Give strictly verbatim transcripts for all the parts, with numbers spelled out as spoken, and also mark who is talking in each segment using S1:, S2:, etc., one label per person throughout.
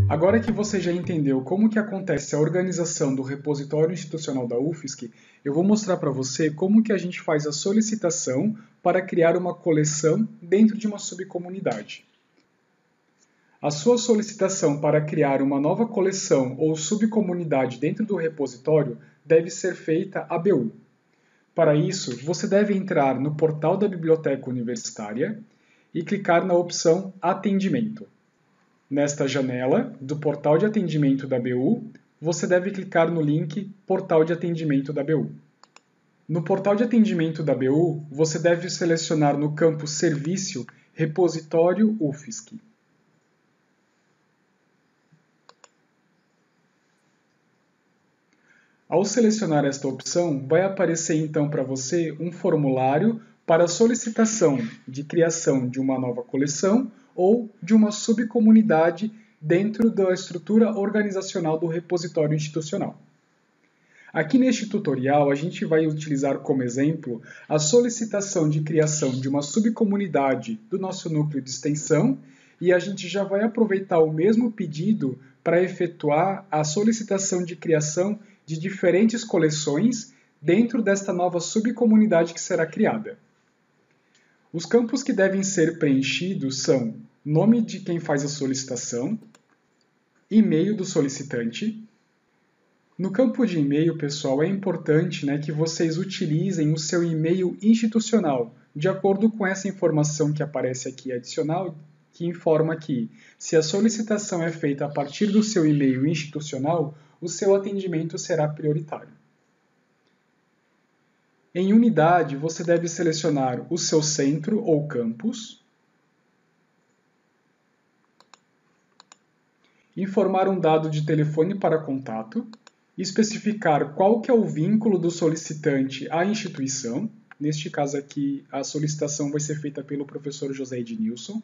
S1: Agora que você já entendeu como que acontece a organização do repositório institucional da U F S C, eu vou mostrar para você como que a gente faz a solicitação para criar uma coleção dentro de uma subcomunidade. A sua solicitação para criar uma nova coleção ou subcomunidade dentro do repositório deve ser feita A B U. Para isso, você deve entrar no portal da Biblioteca Universitária e clicar na opção Atendimento. Nesta janela do portal de atendimento da B U, você deve clicar no link Portal de atendimento da B U. No portal de atendimento da B U, você deve selecionar no campo Serviço Repositório U F S C. Ao selecionar esta opção, vai aparecer então para você um formulário para a solicitação de criação de uma nova coleção ou de uma subcomunidade dentro da estrutura organizacional do repositório institucional. Aqui neste tutorial, a gente vai utilizar como exemplo a solicitação de criação de uma subcomunidade do nosso núcleo de extensão e a gente já vai aproveitar o mesmo pedido para efetuar a solicitação de criação de diferentes coleções dentro desta nova subcomunidade que será criada. Os campos que devem ser preenchidos são nome de quem faz a solicitação, e-mail do solicitante. No campo de e-mail, pessoal, é importante, né, que vocês utilizem o seu e-mail institucional, de acordo com essa informação que aparece aqui adicional, que informa que, se a solicitação é feita a partir do seu e-mail institucional, o seu atendimento será prioritário. Em unidade, você deve selecionar o seu centro ou campus, informar um dado de telefone para contato, especificar qual que é o vínculo do solicitante à instituição, neste caso aqui a solicitação vai ser feita pelo professor José Ednilson,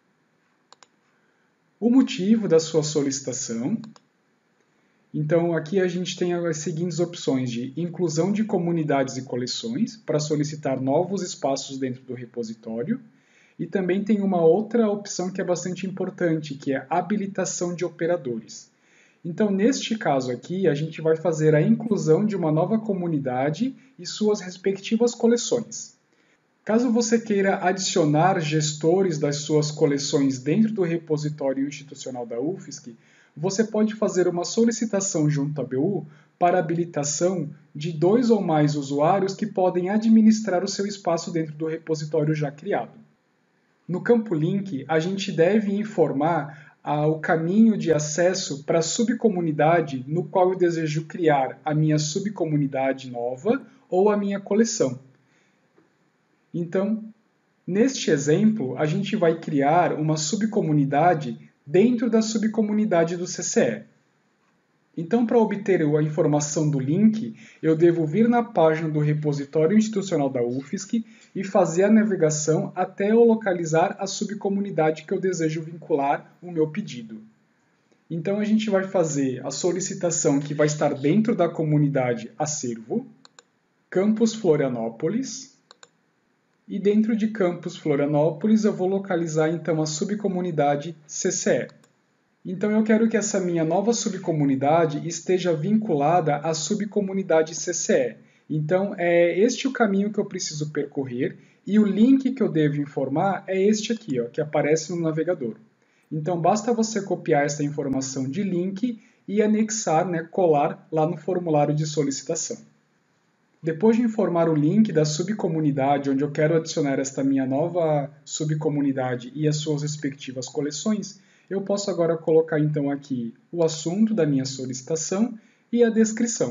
S1: o motivo da sua solicitação. Então, aqui a gente tem as seguintes opções de inclusão de comunidades e coleções para solicitar novos espaços dentro do repositório. E também tem uma outra opção que é bastante importante, que é habilitação de operadores. Então, neste caso aqui, a gente vai fazer a inclusão de uma nova comunidade e suas respectivas coleções. Caso você queira adicionar gestores das suas coleções dentro do repositório institucional da U F S C, você pode fazer uma solicitação junto à B U para habilitação de dois ou mais usuários que podem administrar o seu espaço dentro do repositório já criado. No campo Link, a gente deve informar ah, o caminho de acesso para a subcomunidade no qual eu desejo criar a minha subcomunidade nova ou a minha coleção. Então, neste exemplo, a gente vai criar uma subcomunidade dentro da subcomunidade do C C E. Então, para obter a informação do link, eu devo vir na página do repositório institucional da U F S C e fazer a navegação até eu localizar a subcomunidade que eu desejo vincular o meu pedido. Então, a gente vai fazer a solicitação que vai estar dentro da comunidade Acervo, Campus Florianópolis, e dentro de Campus Florianópolis eu vou localizar então a subcomunidade C C E. Então eu quero que essa minha nova subcomunidade esteja vinculada à subcomunidade C C E. Então é este o caminho que eu preciso percorrer e o link que eu devo informar é este aqui, ó, que aparece no navegador. Então basta você copiar essa informação de link e anexar, né, colar lá no formulário de solicitação. Depois de informar o link da subcomunidade onde eu quero adicionar esta minha nova subcomunidade e as suas respectivas coleções, eu posso agora colocar então aqui o assunto da minha solicitação e a descrição.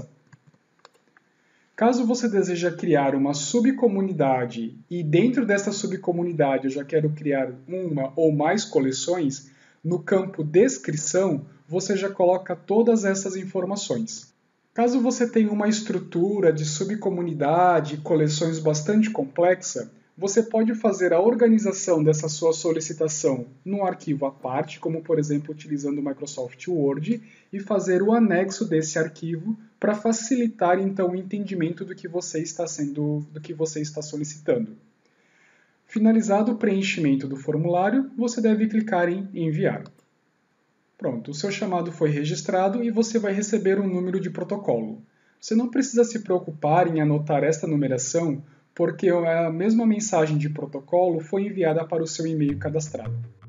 S1: Caso você deseja criar uma subcomunidade e dentro dessa subcomunidade eu já quero criar uma ou mais coleções, no campo Descrição você já coloca todas essas informações. Caso você tenha uma estrutura de subcomunidade e coleções bastante complexa, você pode fazer a organização dessa sua solicitação num arquivo à parte, como por exemplo utilizando o Microsoft Word, e fazer o anexo desse arquivo para facilitar então o entendimento do que você está sendo, do que você está solicitando. Finalizado o preenchimento do formulário, você deve clicar em Enviar. Pronto, o seu chamado foi registrado e você vai receber um número de protocolo. Você não precisa se preocupar em anotar esta numeração, porque a mesma mensagem de protocolo foi enviada para o seu e-mail cadastrado.